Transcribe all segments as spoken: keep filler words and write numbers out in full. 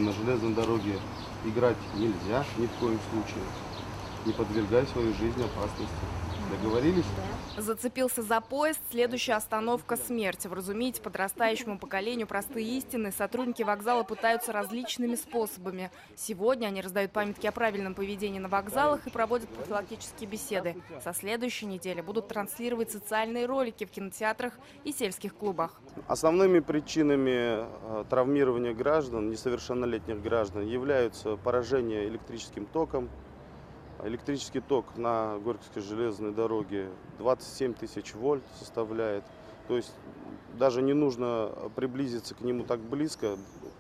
На железной дороге играть нельзя ни в коем случае. Не подвергай свою жизнь опасности. Договорились? Зацепился за поезд, следующая остановка – смерть. Вразумить подрастающему поколению простые истины сотрудники вокзала пытаются различными способами. Сегодня они раздают памятки о правильном поведении на вокзалах и проводят профилактические беседы. Со следующей недели будут транслировать социальные ролики в кинотеатрах и сельских клубах. Основными причинами травмирования граждан, несовершеннолетних граждан, являются поражение электрическим током. Электрический ток на Горьковской железной дороге двадцать семь тысяч вольт составляет. То есть даже не нужно приблизиться к нему так близко,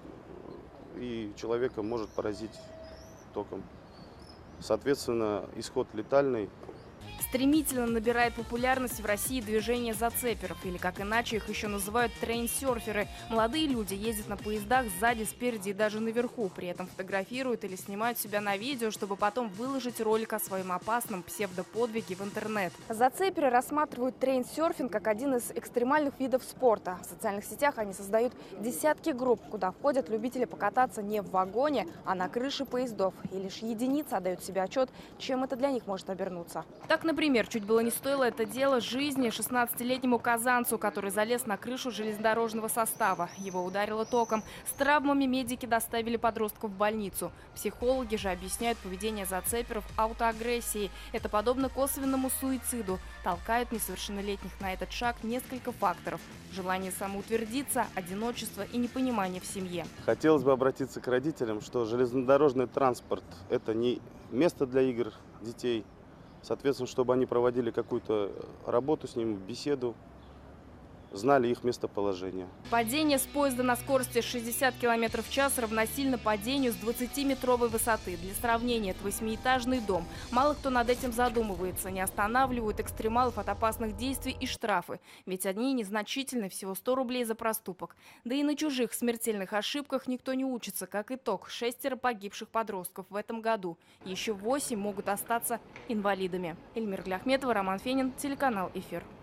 и человека может поразить током. Соответственно, исход летальный. Стремительно набирает популярность в России движение зацеперов, или как иначе их еще называют трейнсерферы. Молодые люди ездят на поездах сзади, спереди и даже наверху. При этом фотографируют или снимают себя на видео, чтобы потом выложить ролик о своем опасном псевдоподвиге в интернет. Зацеперы рассматривают трейнсерфинг как один из экстремальных видов спорта. В социальных сетях они создают десятки групп, куда входят любители покататься не в вагоне, а на крыше поездов. И лишь единицы отдают себе отчет, чем это для них может обернуться. Так, например, чуть было не стоило это дело жизни шестнадцатилетнему казанцу, который залез на крышу железнодорожного состава. Его ударило током. С травмами медики доставили подростков в больницу. Психологи же объясняют поведение зацеперов аутоагрессией. Это подобно косвенному суициду. Толкают несовершеннолетних на этот шаг несколько факторов. Желание самоутвердиться, одиночество и непонимание в семье. Хотелось бы обратиться к родителям, что железнодорожный транспорт – это не место для игр детей. Соответственно, чтобы они проводили какую-то работу с ним, беседу, знали их местоположение. Падение с поезда на скорости шестьдесят километров в час равносильно падению с двадцатиметровой высоты. Для сравнения, это восьмиэтажный дом. Мало кто над этим задумывается. Не останавливают экстремалов от опасных действий и штрафы. Ведь они незначительны, всего сто рублей за проступок. Да и на чужих смертельных ошибках никто не учится. Как итог, шестеро погибших подростков в этом году. Еще восемь могут остаться инвалидами. Эльмира Ляхметова, Роман Фенин, телеканал «Эфир».